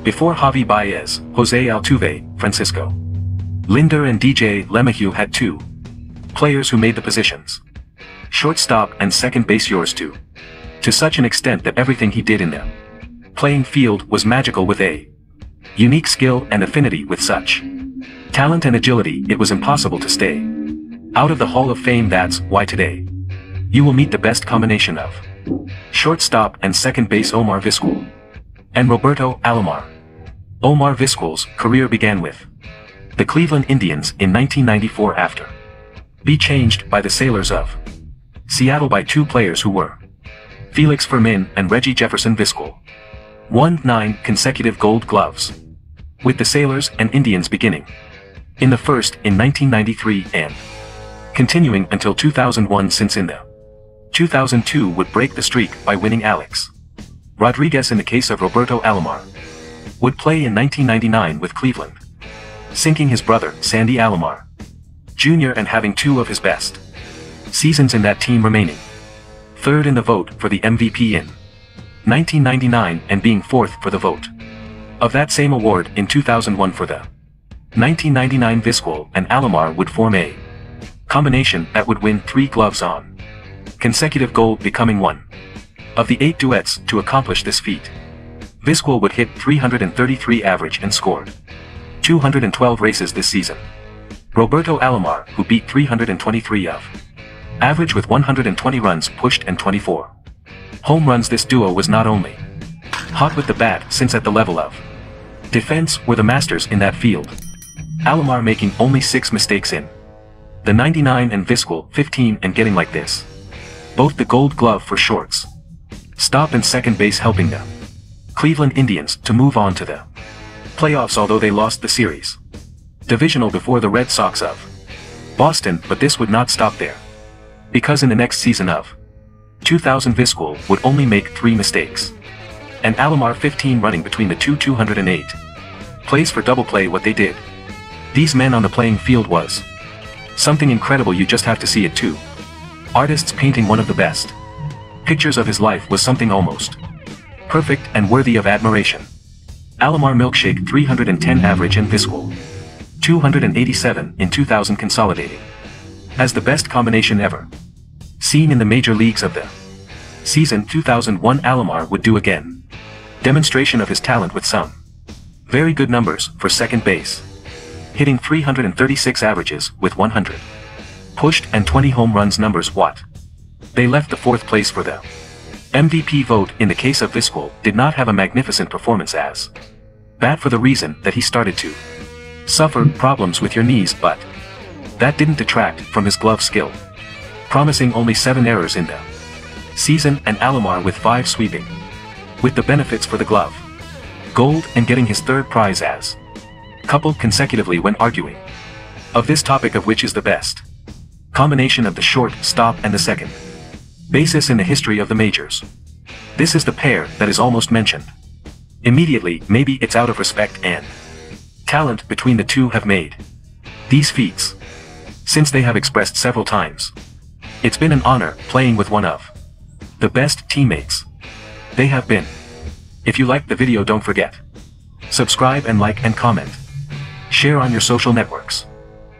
Before Javi Baez, Jose Altuve, Francisco Lindor and DJ LeMahieu had two players who made the positions. Shortstop and second base yours too. To such an extent that everything he did in their playing field was magical with a unique skill and affinity with such talent and agility it was impossible to stay out of the Hall of Fame. That's why today you will meet the best combination of shortstop and second base Omar Vizquel and Roberto Alomar. Omar Vizquel's career began with the Cleveland Indians in 1994 after being changed by the Sailors of Seattle by two players who were Felix Fermin and Reggie Jefferson. Vizquel won 9 consecutive Gold Gloves with the Sailors and Indians beginning in the first in 1993 and continuing until 2001, since in the 2002 would break the streak by winning Alex Rodriguez. In the case of Roberto Alomar, would play in 1999 with Cleveland, sinking his brother Sandy Alomar Jr. and having 2 of his best seasons in that team, remaining third in the vote for the MVP in 1999 and being 4th for the vote of that same award in 2001 for the 1999. Vizquel and Alomar would form a combination that would win 3 gloves on consecutive gold, becoming one of the 8 duets to accomplish this feat. Vizquel would hit .333 average and scored 212 races this season. Roberto Alomar, who beat .323 of average with 120 runs pushed and 24 home runs. This duo was not only hot with the bat, since at the level of defense were the masters in that field. Alomar making only 6 mistakes in the 99 and Vizquel 15, and getting like this both the Gold Glove for shorts stop and second base, helping the Cleveland Indians to move on to the playoffs, although they lost the series divisional before the Red Sox of Boston. But this would not stop there, because in the next season of 2000 Vizquel would only make 3 mistakes and Alomar 15, running between the 208 plays for double play. What they did, these men on the playing field, was something incredible. You just have to see it too. Artists painting one of the best pictures of his life was something almost perfect and worthy of admiration. Alomar milkshake 310 average and Vizquel 287 in 2000, consolidating as the best combination ever seen in the major leagues of the season 2001. Alomar would do again demonstration of his talent with some very good numbers for second base, hitting 336 averages with 100 pushed and 20 home runs. Numbers what they left the 4th place for the MVP vote. In the case of Vizquel, did not have a magnificent performance as bat for the reason that he started to suffer problems with your knees, but that didn't detract from his glove skill, promising only 7 errors in the season, and Alomar with 5 sweeping with the benefits for the glove gold and getting his 3rd prize as coupled consecutively. When arguing of this topic of which is the best combination of the short stop and the second basis in the history of the majors, this is the pair that is almost mentioned immediately. Maybe it's out of respect and talent between the two have made these feats, since they have expressed several times it's been an honor playing with one of the best teammates they have been. If you liked the video, don't forget subscribe and like and comment. Share on your social networks.